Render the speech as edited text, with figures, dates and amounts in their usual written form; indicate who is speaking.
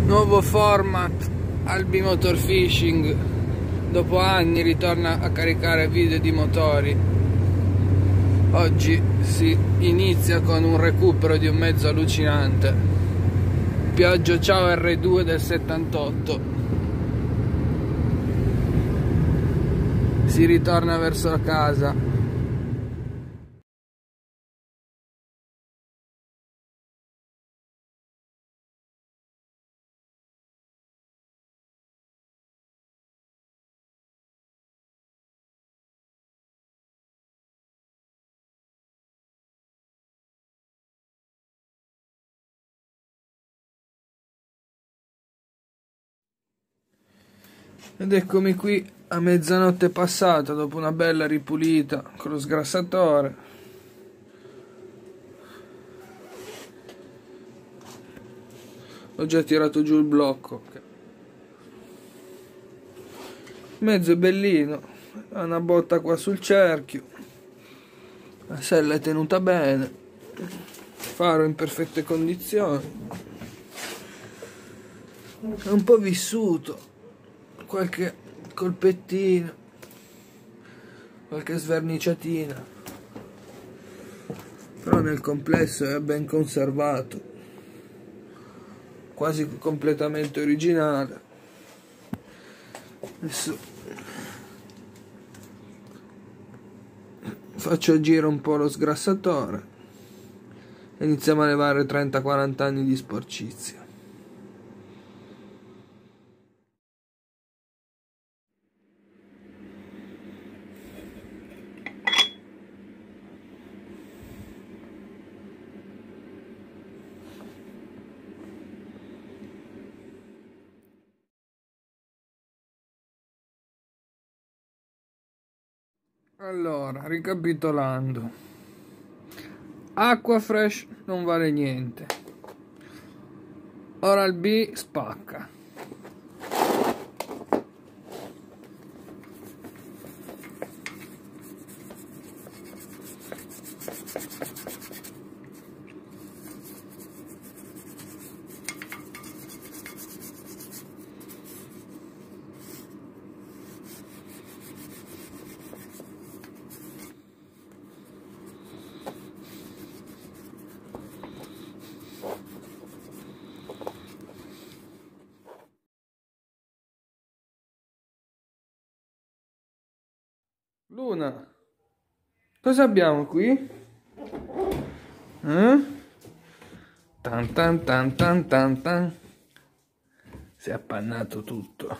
Speaker 1: Nuovo format Albi Motor Fishing. Dopo anni ritorna a caricare video di motori. Oggi si inizia con un recupero di un mezzo allucinante. Piaggio Ciao R2 del 78. Si ritorna verso la casa. Ed eccomi qui a mezzanotte passata, dopo una bella ripulita con lo sgrassatore. Ho già tirato giù il blocco. Il mezzo è bellino, ha una botta qua sul cerchio, la sella è tenuta bene, faro in perfette condizioni, è un po' vissuto, qualche colpettino, qualche sverniciatina, però nel complesso è ben conservato, quasi completamente originale. Adesso faccio agire un po' lo sgrassatore e iniziamo a levare 30-40 anni di sporcizia. Allora, ricapitolando, Aquafresh non vale niente, Oral-B spacca, Luna, cosa abbiamo qui? Tan tan tan tan tan tan. Si è appannato tutto.